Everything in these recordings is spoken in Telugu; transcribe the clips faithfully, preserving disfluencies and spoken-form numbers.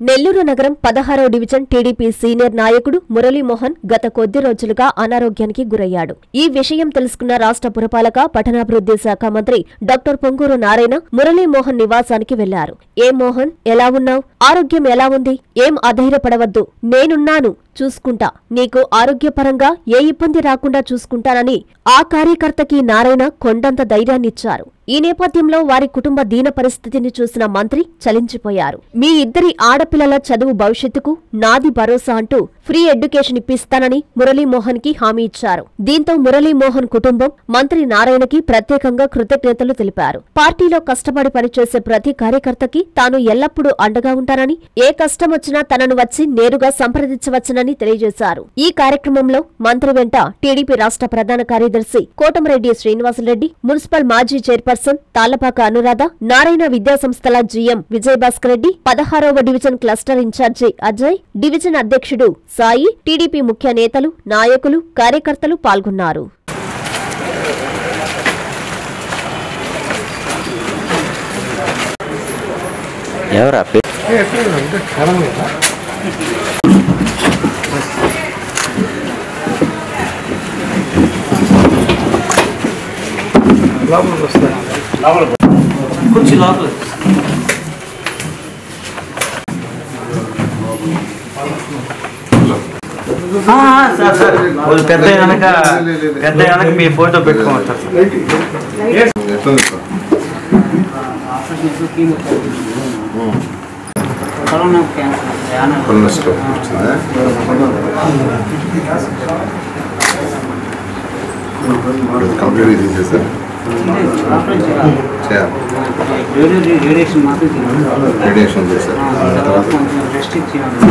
నెల్లూరు నగరం పదహారవ డివిజన్ టీడీపీ సీనియర్ నాయకుడు మురళీమోహన్ గత కొద్ది రోజులుగా అనారోగ్యానికి గురయ్యాడు. ఈ విషయం తెలుసుకున్న రాష్ట్ర పురపాలక పట్టణాభివృద్ధి శాఖ మంత్రి డాక్టర్ పొంగూరు నారాయణ మురళీమోహన్ నివాసానికి వెళ్లారు. ఏ మోహన్, ఎలా ఉన్నావ్? ఆరోగ్యం ఎలా ఉంది? ఏం అధైర్యపడవద్దు, నేనున్నాను, చూసుకుంటా, నీకు ఆరోగ్యపరంగా ఏ ఇబ్బంది రాకుండా చూసుకుంటానని ఆ కార్యకర్తకి నారాయణ కొండంత ధైర్యాన్నిచ్చారు. ఈ నేపథ్యంలో వారి కుటుంబ దీన పరిస్థితిని చూసిన మంత్రి చలించిపోయారు. మీ ఇద్దరి ఆడపిల్లల చదువు భవిష్యత్తుకు నాది భరోసా అంటూ ఫ్రీ ఎడ్యుకేషన్ ఇప్పిస్తానని మురళీమోహన్ కి హామీ ఇచ్చారు. దీంతో మురళీమోహన్ కుటుంబం మంత్రి నారాయణకి ప్రత్యేకంగా కృతజ్ఞతలు తెలిపారు. పార్టీలో కష్టపడి పనిచేసే ప్రతి కార్యకర్తకి తాను ఎల్లప్పుడూ అండగా ఉంటానని, ఏ కష్టం వచ్చినా తనను వచ్చి నేరుగా సంప్రదించవచ్చునని తెలియజేశారు. ఈ కార్యక్రమంలో మంత్రి వెంట టీడీపీ రాష్ట్ర ప్రధాన కార్యదర్శి కోటమిరెడ్డి శ్రీనివాసరెడ్డి, మున్సిపల్ మాజీ చైర్పర్సన్ తాళ్లపాక అనురాధ, నారాయణ విద్యాసంస్థల జీఎం విజయభాస్కర్ రెడ్డి, పదహారవ division cluster incharge Ajay, division అధ్యక్షుడు సాయి, టీడీపీ ముఖ్య నేతలు, నాయకులు, కార్యకర్తలు పాల్గొన్నారు. పెద్ద వెనక పెద్ద వెనక మీ ఫోటో పెట్టుకోవచ్చు. రేడియేషన్ రేడియేషన్ రెస్ట్ ఇచ్చాను.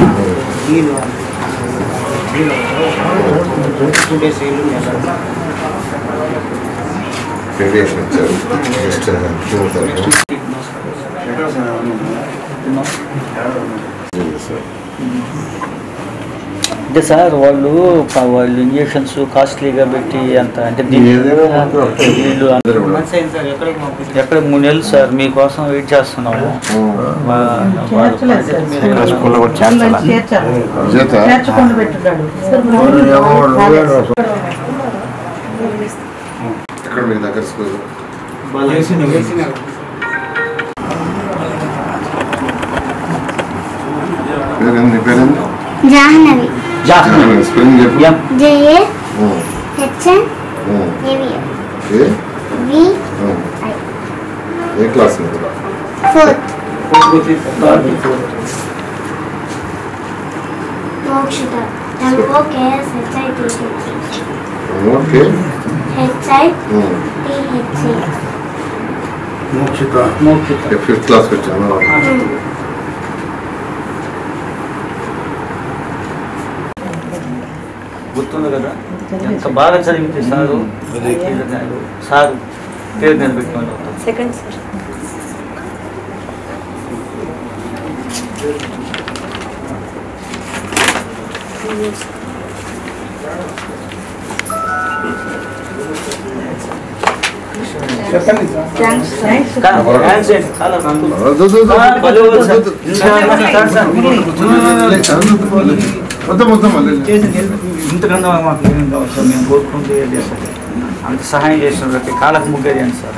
టూ డేస్ రేడియేషన్ అంటే సార్ వాళ్ళు వాళ్ళు ఇంజక్షన్స్ కాస్ట్లీగా పెట్టి అంత అంటే ఎక్కడ మూడు నెలలు సార్ మీకోసం వెయిట్ చేస్తున్నాము. జాహ్నవి జాహ్నవి స్పెల్లింగ్ చెప్పు. J A H N A V A V I. ఏ క్లాస్ ఉంది? Fourth. Mokshita M O K S H I T H. Okay H I T H. Mokshita Mokshita fifth class వచ్చాను. గుర్తుంది కదా ఎంత బాగా చదివితే సారు సారు పేరు నేను పెట్టుకోండి. సెకండ్ సార్ ఇంతకన్నా మాకు ఏమేమి కావచ్చు సార్, మేము కోరుకుంటే చేస్తాం. అంత సహాయం చేసిన కాళ్ళకు ముగ్గేయండి సార్.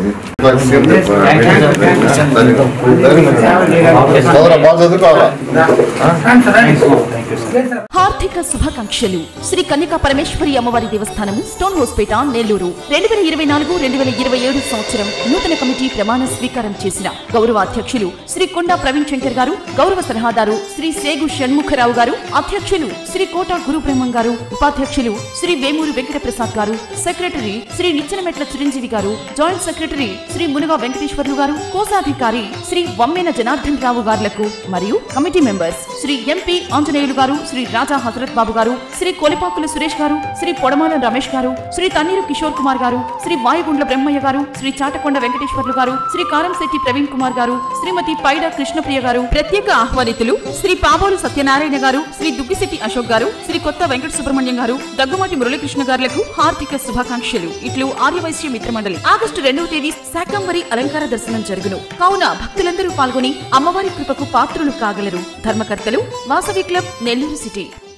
హార్దిక శుభాకాంక్షలు. శ్రీ కన్యకా పరమేశ్వరి అమ్మవారి దేవస్థానము, స్టోన్ హౌస్పేట, నెల్లూరు. రెండు వేల ఇరవై నాలుగు రెండు వేల ఇరవై ఏడు సంవత్సరం నూతన కమిటీ ప్రమాణ స్వీకారం చేసిన గౌరవ అధ్యక్షులు శ్రీ కొండా ప్రవీణ్ శంకర్ గారు, గౌరవ సలహాదారు శ్రీ సేగు షణ్ముఖరావు గారు, అధ్యక్షులు శ్రీ కోట గురుబ్రహ్మం గారు, ఉపాధ్యక్షులు శ్రీ వేమూరి వెంకట ప్రసాద్ గారు, secretary Shri Nichenametla Chiranjeevi garu, joint secretary Shri Munuga Venkateswarlu garu, కోశాధికారి శ్రీ వమ్మెన జనార్దన్ రావు గారులకు మరియు committee members Shri MP Anjaneyulu garu, Shri రాజా హజరత్ బాబు గారు, శ్రీ కొలిపాకుల సురేష్ గారు, శ్రీ పొడమాల రమేష్ గారు, శ్రీ తన్నీరు కిషోర్ కుమార్ గారు, శ్రీ వాయుగుండ్ల బ్రహ్మయ్య గారు, శ్రీ చాటకొండ వెంకటేశ్వర్లు గారు, శ్రీ కారంశెట్టి ప్రవీణ్ కుమార్ గారు, శ్రీమతి పైడ కృష్ణప్రియ గారు, ప్రత్యేక ఆహ్వానితులు శ్రీ పాబోలు సత్యనారాయణ గారు, శ్రీ దుగ్గిశెట్టి అశోక్ గారు, శ్రీ కొత్త వెంకట సుబ్రహ్మణ్యం గారు, దగ్గుమాటి మురళీకృష్ణ గారులకు హార్దిక శుభాకాంక్షలు. ఇట్లు ఆర్యవైశ్య మిత్రమండలి. ఆగస్టు రెండవ తేదీ శాకంబరి అలంకార దర్శనం జరుగును. కావున భక్తులందరూ పాల్గొని అమ్మవారి కృపకు పాత్రులు కాగలరు. ధర్మకర్తలు వాసవి క్లబ్, నెల్లూరు సిటీ.